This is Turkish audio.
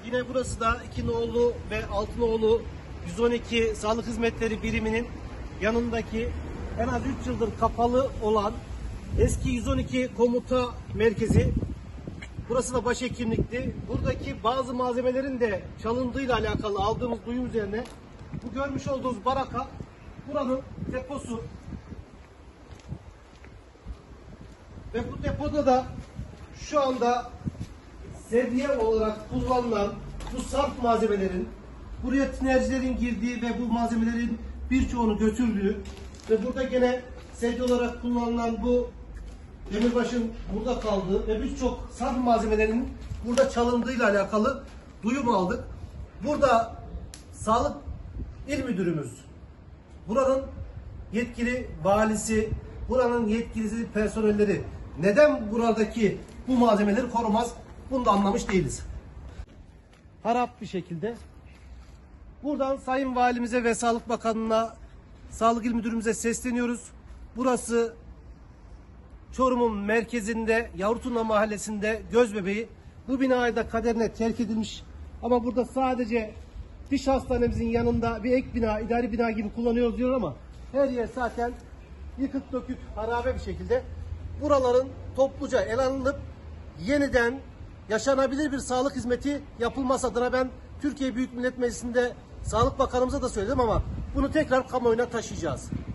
Yine burası da 2 nolu ve 6 nolu 112 Sağlık Hizmetleri Biriminin yanındaki en az 3 yıldır kapalı olan eski 112 komuta merkezi. Burası da başhekimlikti. Buradaki bazı malzemelerin de çalındığıyla alakalı aldığımız duyum üzerine bu görmüş olduğunuz baraka buranın deposu. Ve bu depoda da şu anda sedye olarak kullanılan bu sarf malzemelerin, buraya tinercilerin girdiği ve bu malzemelerin birçoğunu götürdüğü ve burada gene sedye olarak kullanılan bu demirbaşın burada kaldığı ve birçok sarf malzemelerinin burada çalındığıyla alakalı duyum aldık. Burada Sağlık İl Müdürümüz, buranın yetkili valisi, buranın yetkili personelleri neden buradaki bu malzemeleri korumaz? Bunu da anlamış değiliz. Harap bir şekilde. Buradan Sayın Valimize ve Sağlık Bakanlığı'na, Sağlık İl Müdürümüze sesleniyoruz. Burası Çorum'un merkezinde, Yavruturna Mahallesi'nde Gözbebeği. Bu binayı da kaderine terk edilmiş. Ama burada sadece diş hastanemizin yanında bir ek bina, idari bina gibi kullanıyoruz diyor ama her yer zaten yıkık dökük, harabe bir şekilde. Buraların topluca el alınıp yeniden yaşanabilir bir sağlık hizmeti yapılması adına ben Türkiye Büyük Millet Meclisi'nde Sağlık Bakanımıza da söyledim ama bunu tekrar kamuoyuna taşıyacağız.